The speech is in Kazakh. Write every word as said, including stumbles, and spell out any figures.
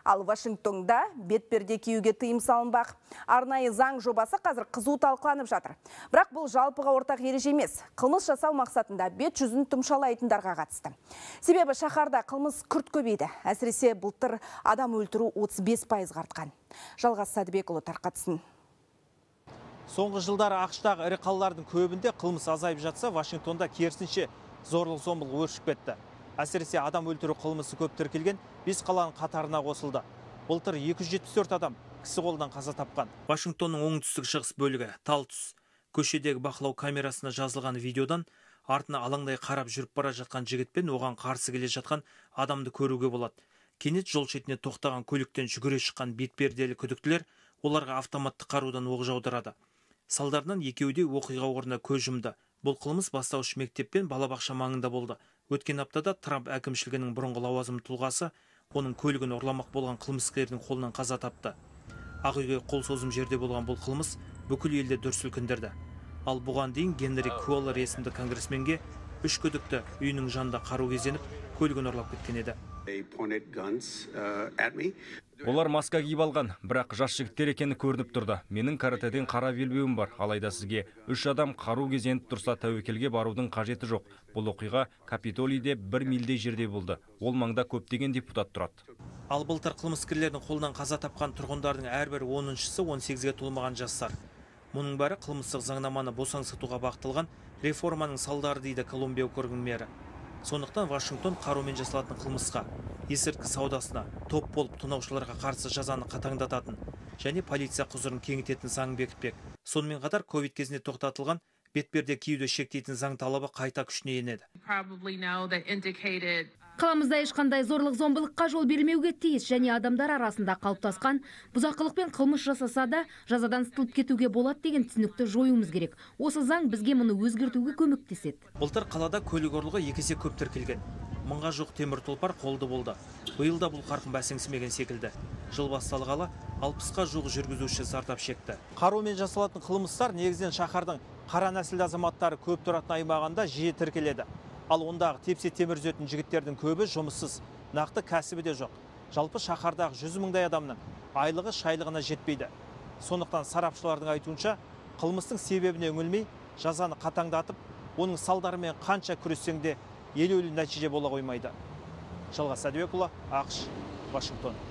Ал Вашингтонда бетперде киюге тыйым салынбақ. Арнайы заң жобасы қазір қызу талқыланып жатыр. Бірақ бұл жалпыға ортақ ереже емес. Қылмыс жасау мақсатында бет жүзін тұмшалайтындарға қатысты. Себебі шаһарда қылмыс күрт көбейді. Әсіресе былтыр адам өлтіру отыз бес пайызға артқан. Жалғас Сәдібекұлы тарқатсын. Соңғы жылдары ақштағы ірі қалалардың көбінде қылмыс азайып жатса, Вашингтонда керісінше зорлық-зомбылық өршіп кетті. Әсіресе адам өлтіру қылмысы көп тіркелген бес қаланың қатарына қосылды. Былтыр екі жүз жетпіс төрт адам кісі қолдан қаза тапқан. Вашингтонның оңтүстік шығыс бөлігі тал түс. Көшедегі бақылау камерасына жазылған видеодан артына алаңдай қарап жүріп бара жатқан жігітпен оған қарсы келе жатқан адамды көруге болады. Кенет жол шетіне тоқтаған көліктен жүгіре шыққан бетперделі күдіктілер оларға автоматты қарудан оқ жаудырады. Салдарынан екеуі де оқиға орнына көз жұмды. Бұл қылмыс бастауыш мектеп пен балабақша маңында болды. Өткен аптада Трамп әкімшілігінің бұрынғы лауазымды тұлғасы оның көлігін ұрламақ болған қылмыскердің қолынан қаза тапты. Ақ үйге қол созым жерде болған бұл қылмыс бүкіл елде дүр сілкіндірді. Ал бұған дейін Генри Куэллер есімді конгрессменге үш күдікті үйінің жанында қару кезеніп, көлігін ұрлап кеткен еді. Олар маска киіп алған, бірақ жас жігіттер екені көрініп тұрды. Менің каратэден қара белбеуім бар, алайда сізге үш адам қару кезеніп тұрса тәуекелге барудың қажеті жоқ. Бұл оқиға Капитолийде бір мильдей жерде болды. Ол маңда көптеген депутат тұрады. Ал былтыр қылмыскерлердің қолынан қаза тапқан тұрғындардың әрбір оныншысы он сегізге толмаған жастар. Мұның бәрі қылмыстық заңнаманы босаңсытуға бағытталған реформаның салдары дейді Колумбия округінің мэрі. Сондықтан Вашингтон қарумен жасалатын қылмысқа, есірткі саудасына, топ болып тонаушыларға қарсы жазаны қатаңдататын және полиция құзырын кеңейтетін заң бекітпек. Сонымен қатар ковид кезінде тоқтатылған бетперде киюді шектейтін заң талабы қайта күшіне енеді. Қаламызда ешқандай зорлық-зомбылыққа жол бермеуге тиіс және адамдар арасында қалыптасқан бұзақылықпен қылмыс жасаса да жазадан сытылып кетуге болады деген түсінікті жоюымыз керек. Осы заң бізге мұны өзгертуге көмектеседі. Былтыр қалада көлік ұрлығы екі есе көп тіркелген. Мыңға жоқ темір тұлпар қолды болды. Биыл да бұл қарқын бәсеңсімеген секілді. Жыл басталғалы алпысқа жуық жүргізуші зардап шекті. Қарумен жасалатын қылмыстар негізінен шаһардың қара нәсілді азаматтары көп тұратын аймағында жиі тіркеледі. Ал ондағы тепсе темір үзетін жігіттердің көбі жұмыссыз, нақты кәсібі де жоқ. Жалпы шаһардағы жүз мыңдай адамның айлығы шайлығына жетпейді. Сондықтан сарапшылардың айтуынша, қылмыстың себебіне үңілмей, жазаны қатаңдатып, оның салдарымен қанша күрессең де елеулі нәтиже бола қоймайды. Жалғас Сәдібекұлы, ақш, Вашингтон.